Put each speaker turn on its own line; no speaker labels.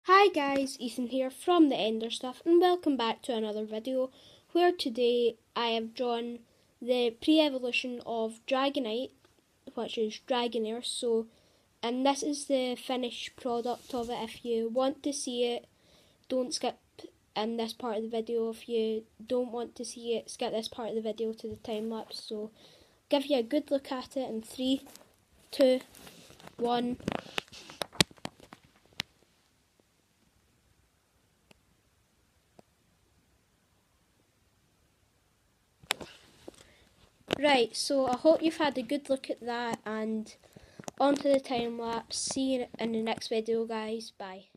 Hi guys, Ethan here from the Ender Stuff and welcome back to another video where today I have drawn the pre-evolution of Dragonite, which is Dragonair. And this is the finished product of it. If you want to see it, don't skip in this part of the video. If you don't want to see it, skip this part of the video to the time lapse. So give you a good look at it in 3, 2, 1. Right, so I hope you've had a good look at that, and on to the time lapse. See you in the next video, guys. Bye.